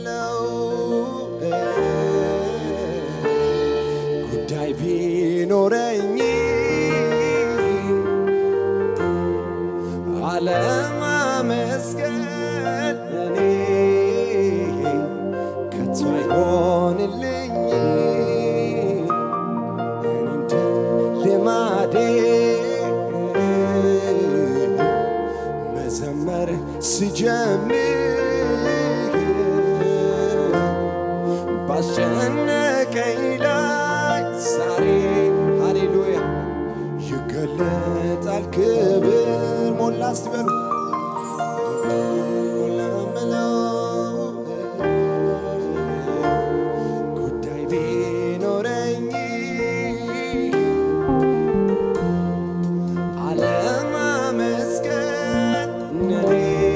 ለምለው ጉዳይ ቢኖረኝ አለማመስገን እኔ ከቶ አይሆንልኝ እንደ ልማዴ መዘመር ስጀምር ባስጨነቀኝ ላይ ዛሬ ሃሌሉያ ይገለጣል ክብር ሞላ አስበሉ ለምለው ጉዳይ ቢኖረኝ አለማመስገን እኔ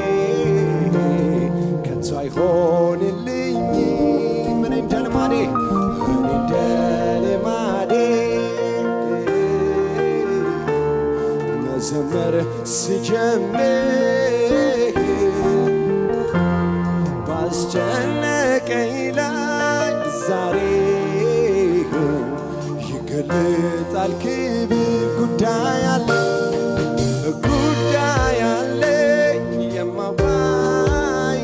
ከቶ አይሆንልኝ ምን እንደ ልማዴ መዘመር ስጀምር ባስጨነቀኝ ላይ ዛሬ ይገለጣል ክብር ጉዳይ አለኝ የማዋይ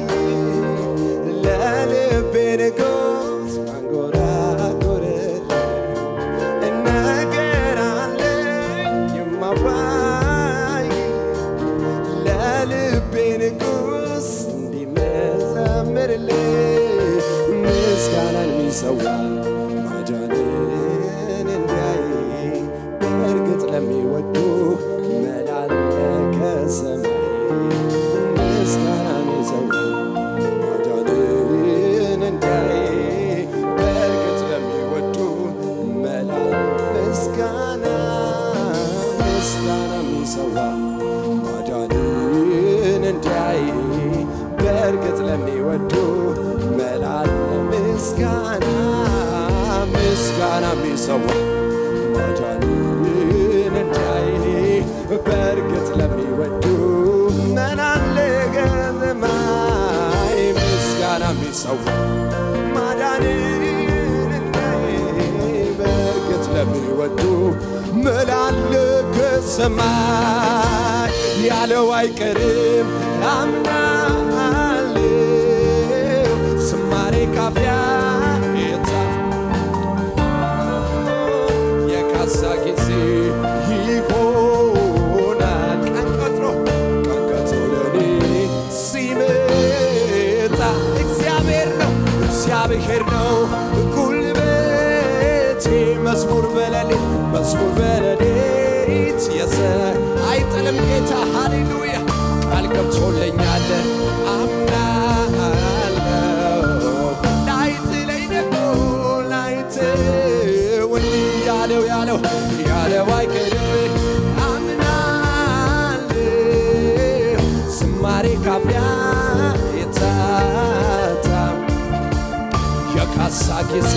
ለልቤ ንጉሥ አንጎራጎርልኝ ነገር አለኝ የማዋይ ለልቤ ንጉሥ እንዲመዘምርልኝ ምስጋናን የሚሰዋ ማዳንን እንዲያይ በእርግጥ ለሚወዱ መላለከ ሰማይ ምስጋናን የሚሰዋ ማዳንን እንዲያይ በእርግጥ ለሚወዱ ምስጋና የሚሰዋ ማዳንን እንዲያይ በእርግጥ ለሚወዱ ምስጋና የሚሰዋ ማዳንን እንዲያይ በእርግጥ ለሚወዱ መላለከ ሰማይ ምስጋና የሚሰዋ ማዳንን እንዲያይ በእርግጥ ለሚወዱ መላለከ ሰማይ ያለው አይቀርም አምናለሁ ዝማሬ ካፊያ የካሳ ጊዜ ይሆናል ቀን ቀጥሮ ለኔ ሲመጣ እግዚአብሔር ነው ጉልበቴ መዝሙር በሌሊት አይጥልም ጌታ ሃሌሉያ ቃል ገብቶልኛል አምናለሁ ላይጥለኝ ደግሞ ያለው አይቀርም አምናለሁ ዝማሬ ካፊያ የታታም የካሳ ጊዜ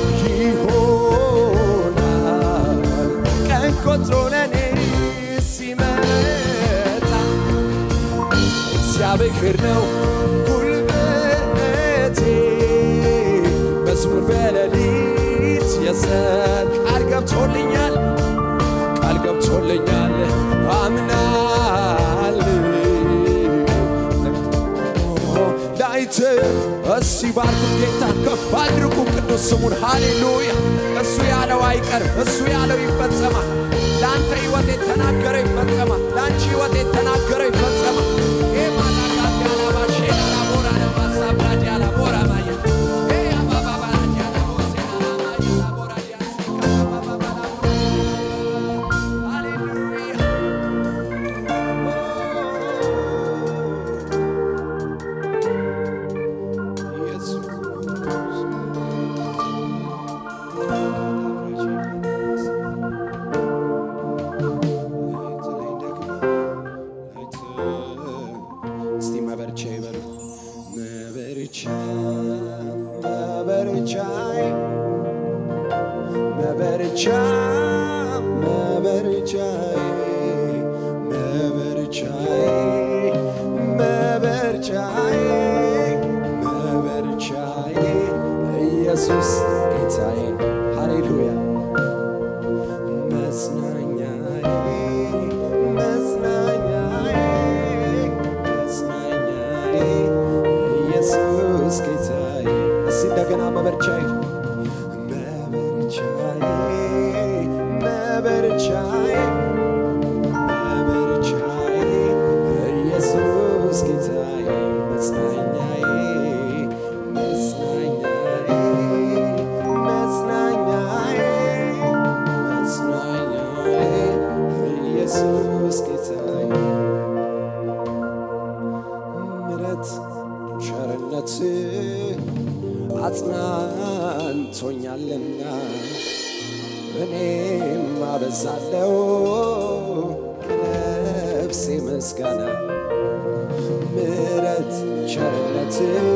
ይሆናል ቀን ቆጥሮ ለኔ ሲመጣ እግዚአብሔር ነው ጉልበቴ መዝሙር በሌሊት ቃል ገብቶልኛል አምናለሁ ላይት እስቲ ባርኩት ጌታ ከፍ አድርጉ ቅዱስ ስሙን ሃሌሉያ እሱ ያለው አይቀርም እሱ ያለው ይፈጸማል ላንተ ሕይወት የተናገረው ይፈጸማል ላንቺ ሕይወት የተናገረው ይፈጸማል መበርቻዬ ኢየሱስ ጌታዬ ሃሌሉያ መጽናኛዬ መጽናኛዬ መጽናኛዬ ኢየሱስ ጌታዬ እስቲ እንደገና መበርቻዬ መበርቻዬ መበርቻዬ መበርቻዬ ኢየሱስ ጌታዬ መጽናኛዬ መጽናኛዬ መጽናኛዬ መጽናኛዬ ኢየሱስ ጌታዬ ምሕረት ቸርነት አጽናንቶኛልና እኔም አበዛለሁ ከነፍሴ ምስጋና ምሕረት ቸርነት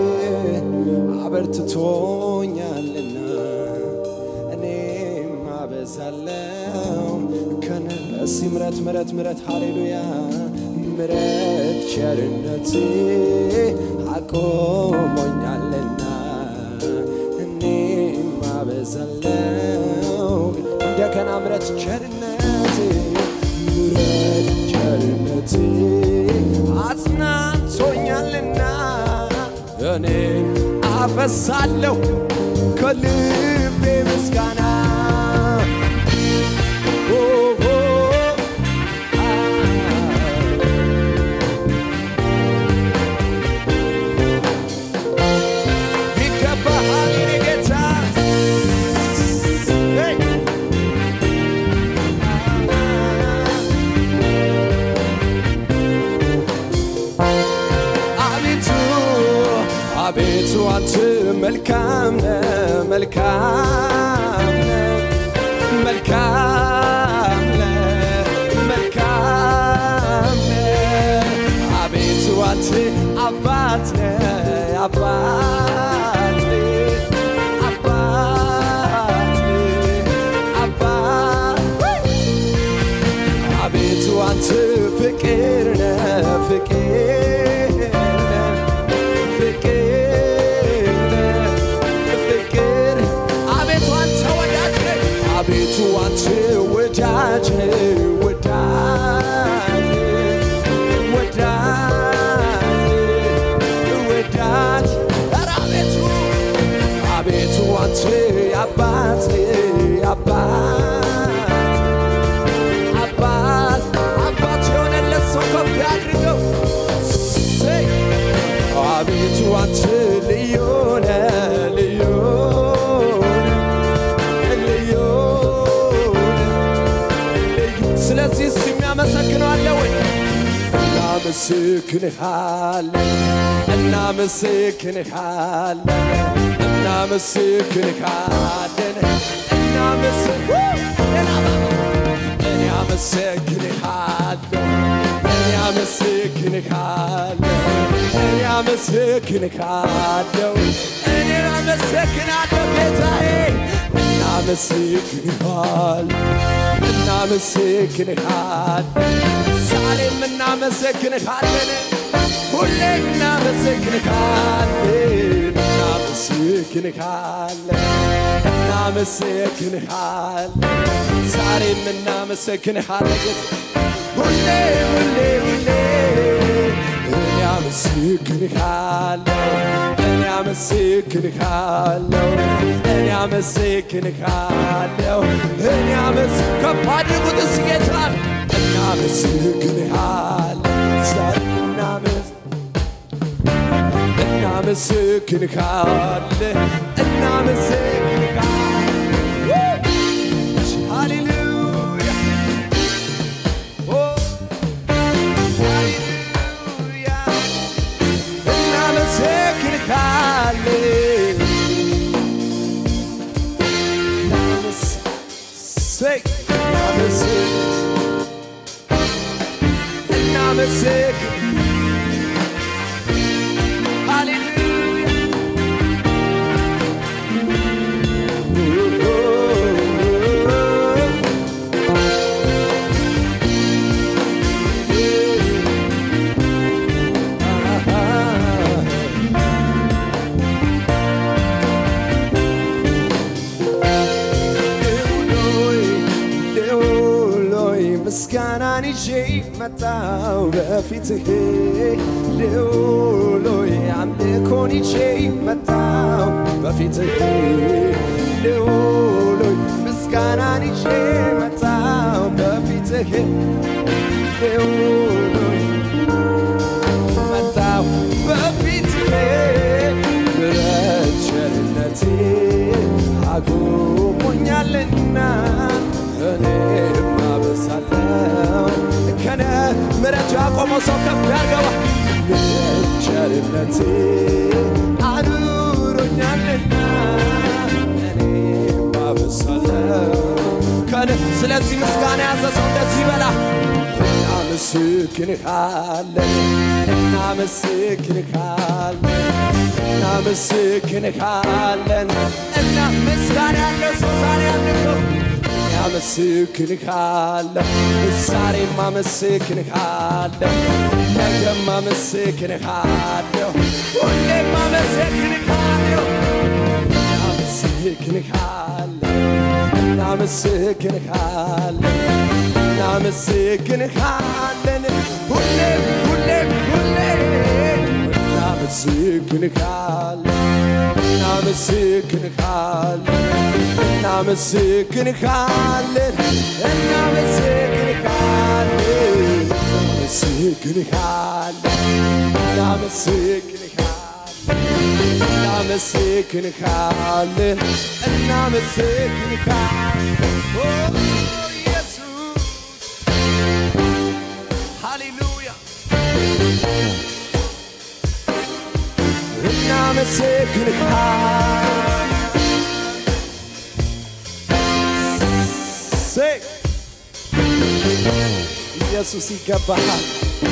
አበርትቶኛልና እኔም አበዛለሁ ከነፍሴ ምሕረት ምሕረት ምሕረት ሃሌሉያ ምሕረት ቸርነት አቆሞኛልና እኔም አበዛለሁ እንደገና ምሕረት ቸርነት ምሕረት ቸርነት አጽናንቶኛልና እኔም አፈሳለሁ ከልቤ ምስጋና አቤቱ አንተ መልካም ነህ መልካም ነህ መልካም ነህ መልካም ነህ አቤቱ አንተ አባት ነህ አባት ነህ አባት ነህ አባት አቤቱ አንተ ፍቅር ነህ ፍቅር አቤቱ አንተ ወዳጅ ወዳጅ ወዳጅ ወዳጅ አቤቱ አቤቱ አንተ አባት አባት አባት አባት የሆነለት ሰው ከፍ ያድርገው አቤቱ አንተ ልዩ ነህ ልዩ ስለዚህ የሚያመሰግነዋለሁ ወይ እናመሰግንሃለን እናመሰግንሃለን እናመሰግንሃለን እናመሰግንሃለን እናመሰግንሃለሁ እኔ አመሰግናለሁ ጌታዬ እናመሰግንሃለን ዛሬም እናመሰግንሃለን ሁሌም እናመሰግንሃለን ዛሬም እናመሰግንሃለን ሁሌም አመሰግንሃለሁ ከፍ አድርጉት እስኪ ጌታን እናመሰግንሃለን ሃሌሉያ ሃሌሉያ እናመሰግንሃለን መጣው በፊትህ ልዑሎይ አምልኮን ይዤ መጣው በፊትህ ልዑሎይ ምስጋናን ይዤ መጣው በፊትህ ልዑሎይ መጣው በፊትህ ምሕረት ቸርነቴ አቁሞኛልና እኔም አበሳለሁ ከነ ምሕረቱ ያቆመው ሰው ከፍ ያርገው ምሕረት ቸርነቴ አኑሮኛልና እኔም አበሳለሁ ከነ ስለዚህ ምስጋና ያዘ ሰው እንደዚህ ይበላ እናመሰግንሃለን እናመሰግንሃለን እና ምስጋና ያለው ሰው ዛሬ ያለው እናመሰግንሃለን ዛሬም አመሰግንሃለን ነገም አመሰግንሃለሁ ሁሌም አመሰግንሃለሁ እናመሰግንሃለን ሁሌም እናመሰግንሃለን ሃሌሉያ ኢየሱስ ይገባሃል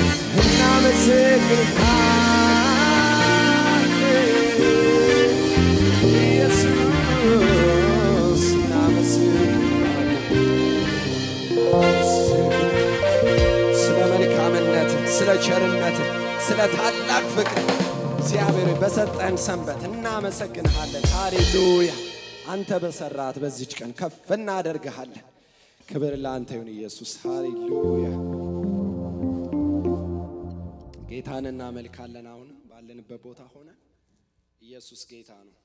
ስለ መልካምነት ስለ ቸርነት ስለ ታላቅ ፍቅር እግዚአብሔር በሰጠን ሰንበት እናመሰግንሃለን ሃሌሉያ አንተ በሰራት በዚች ቀን ከፍ እናደርግሃለን ክብር ላንተ ይሁን ኢየሱስ ሃሌሉያ ጌታን እናመልካለን አሁን ባለንበት ቦታ ሆነ ኢየሱስ ጌታ ነው